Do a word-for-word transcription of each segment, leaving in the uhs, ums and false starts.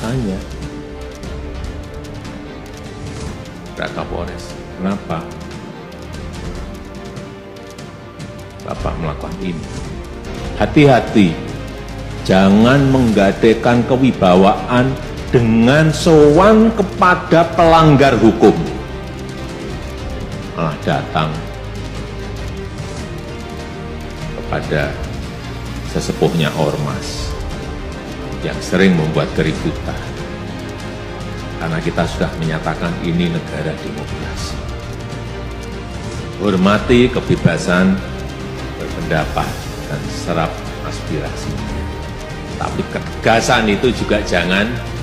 tanya, Pak Kapolres, kenapa Bapak melakukan ini? Hati-hati, jangan menggadaikan kewibawaan dengan sowan kepada pelanggar hukum. Malah datang kepada sesepuhnya ormas yang sering membuat keributan. Karena kita sudah menyatakan ini negara demokrasi. Hormati kebebasan berpendapat dan serap aspirasi. Tapi ketegasan itu juga jangan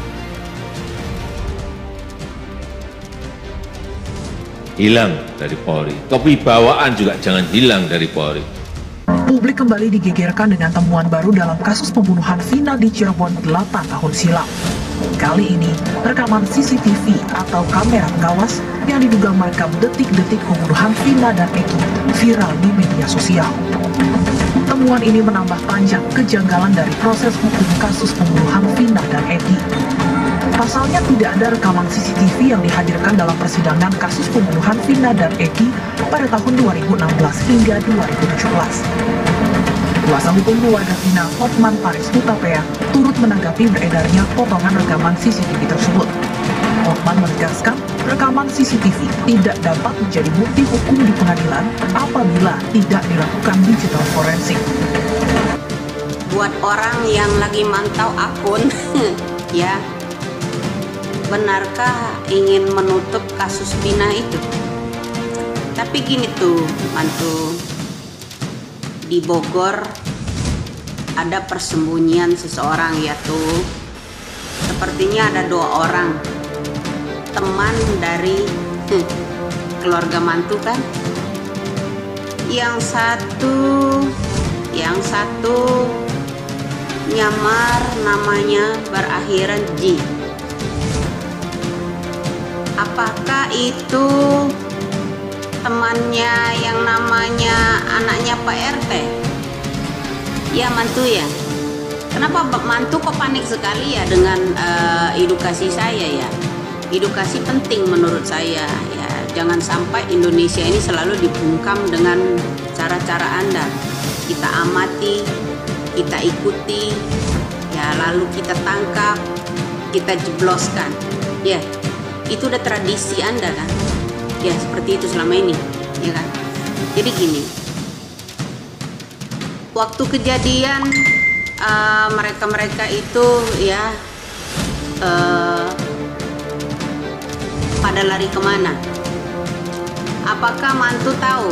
hilang dari Polri. Kewibawaan juga jangan hilang dari Polri. Publik kembali digegerkan dengan temuan baru dalam kasus pembunuhan Vina di Cirebon delapan tahun silam. Kali ini, rekaman C C T V atau kamera pengawas yang diduga merekam detik-detik pembunuhan Vina dan Eki viral di media sosial. Temuan ini menambah panjang kejanggalan dari proses hukum kasus pembunuhan Vina dan Eki. Pasalnya tidak ada rekaman C C T V yang dihadirkan dalam persidangan kasus pembunuhan Vina dan Eki pada tahun dua ribu enam belas hingga dua ribu tujuh belas. Kuasa hukum keluarga Vina, Hotman Paris Hutapea, turut menanggapi beredarnya potongan rekaman C C T V tersebut. Hotman menegaskan rekaman C C T V tidak dapat menjadi bukti hukum di pengadilan apabila tidak dilakukan digital forensik. Buat orang yang lagi mantau akun, ya, benarkah ingin menutup kasus Vina itu? Tapi gini tuh, mantu, di Bogor ada persembunyian seseorang ya tuh. Sepertinya ada dua orang teman dari hmm, keluarga mantu kan. Yang satu, yang satu nyamar namanya berakhiran J. Apakah itu temannya yang namanya anaknya Pak R T? Ya mantu ya. Kenapa mantu kok panik sekali ya dengan uh, edukasi saya ya? Edukasi penting menurut saya ya. Jangan sampai Indonesia ini selalu dibungkam dengan cara-cara Anda. Kita amati, kita ikuti, ya lalu kita tangkap, kita jebloskan. Ya, itu udah tradisi Anda kan? Ya seperti itu selama ini, ya kan? Jadi gini, waktu kejadian uh, mereka-mereka itu ya uh, pada lari kemana? Apakah mantu tahu?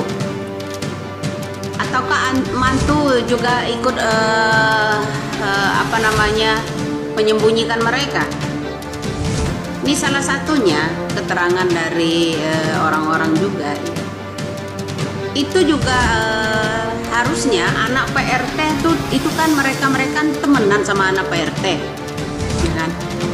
Ataukah mantu juga ikut uh, uh, apa namanya menyembunyikan mereka? Ini salah satunya keterangan dari orang-orang uh, juga. Itu juga uh, harusnya anak P R T itu itu kan mereka-mereka temenan sama anak P R T, ya kan?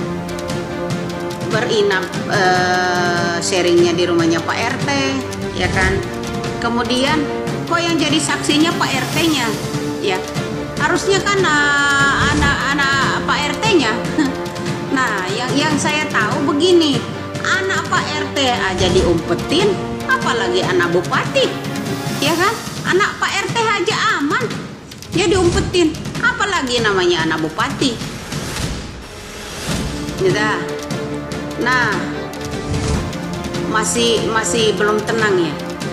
Berinap uh, sharingnya di rumahnya Pak R T, ya kan? Kemudian kok yang jadi saksinya Pak R T-nya, ya? Harusnya kan anak-anak uh, Pak R T-nya. Nah, yang yang saya tahu begini, anak Pak R T aja diumpetin, apalagi anak bupati, ya kan? Anak Pak R T aja aman, dia diumpetin, apalagi namanya anak bupati. Gitu. Nah, masih masih belum tenang ya.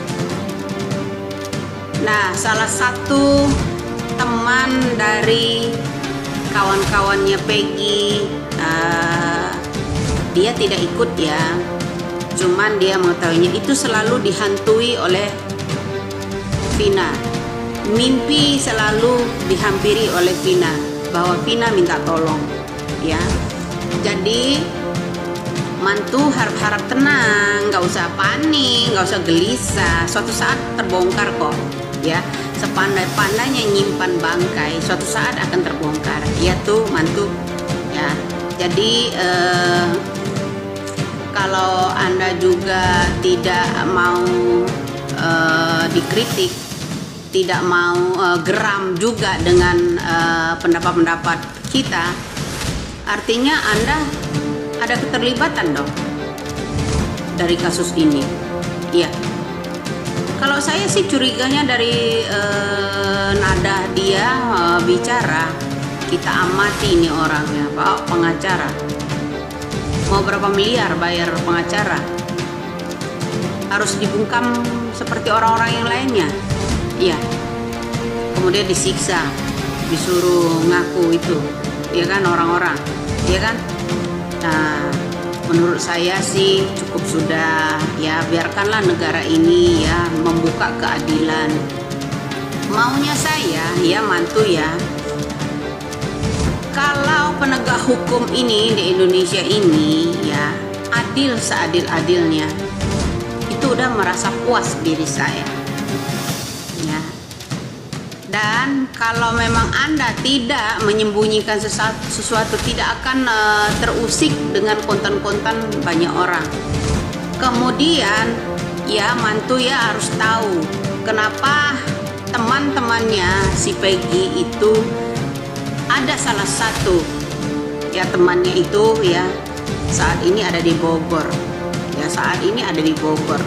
Nah, salah satu teman dari kawan-kawannya Peggy, uh, dia tidak ikut ya, cuman dia mengetahuinya itu selalu dihantui oleh Vina. Mimpi selalu dihampiri oleh Vina, bahwa Vina minta tolong, ya. Jadi mantu harap-harap tenang, nggak usah panik, nggak usah gelisah. Suatu saat terbongkar kok, ya. Sepandai-pandainya nyimpan bangkai, suatu saat akan terbongkar. Ya tuh mantu, ya. Jadi eh, kalau Anda juga tidak mau eh, dikritik, tidak mau eh, geram juga dengan pendapat-pendapat kita, artinya Anda ada keterlibatan dong dari kasus ini. Iya. Kalau saya sih curiganya dari eh, nada dia eh, bicara, kita amati ini orangnya, Pak pengacara. Mau berapa miliar bayar pengacara? Harus dibungkam seperti orang-orang yang lainnya. Iya. Kemudian disiksa, disuruh ngaku itu, ya kan orang-orang, ya kan? Nah, menurut saya sih cukup sudah, ya biarkanlah negara ini ya membuka keadilan. Maunya saya, ya mantu ya, kalau penegak hukum ini di Indonesia ini ya adil seadil-adilnya, itu udah merasa puas diri saya. Ya. Dan kalau memang Anda tidak menyembunyikan sesuatu, sesuatu tidak akan uh, terusik dengan konten-konten banyak orang. Kemudian ya mantu ya harus tahu kenapa teman-temannya si Peggy itu ada salah satu ya temannya itu ya saat ini ada di Bogor. Ya saat ini ada di Bogor.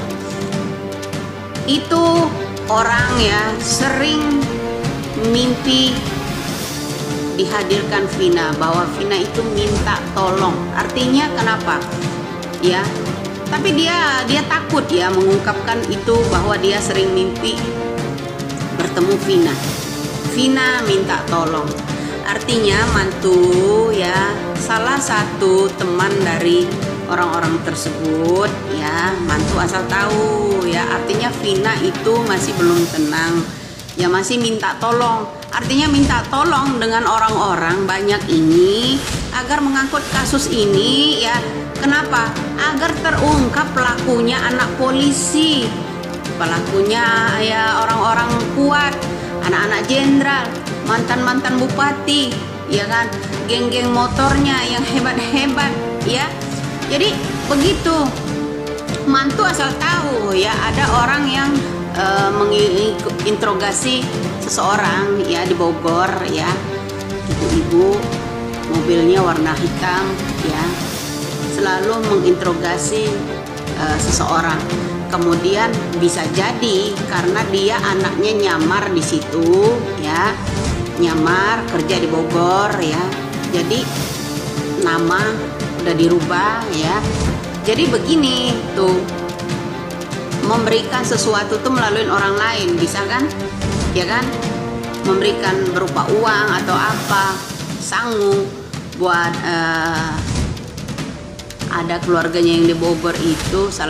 Itu orang ya sering mimpi dihadirkan Vina, bahwa Vina itu minta tolong. Artinya kenapa? Ya, tapi dia dia takut ya mengungkapkan itu bahwa dia sering mimpi bertemu Vina. Vina minta tolong. Artinya mantu ya salah satu teman dari orang-orang tersebut ya mantu asal tahu ya, artinya Vina itu masih belum tenang. Ya masih minta tolong, artinya minta tolong dengan orang-orang banyak ini agar mengangkut kasus ini ya. Kenapa? Agar terungkap pelakunya anak polisi, pelakunya ya orang-orang kuat, anak-anak jenderal, mantan-mantan bupati, ya kan, geng-geng motornya yang hebat-hebat ya. Jadi begitu mantu asal tahu ya ada orang yang Uh, menginterogasi seseorang ya di Bogor ya, ibu-ibu mobilnya warna hitam ya, selalu menginterogasi uh, seseorang. Kemudian bisa jadi karena dia anaknya nyamar di situ ya, nyamar kerja di Bogor ya, jadi nama udah dirubah ya. Jadi begini tuh, memberikan sesuatu tuh melalui orang lain, bisa kan? Ya kan? Memberikan berupa uang atau apa, sangu buat uh, ada keluarganya yang di Bogor itu.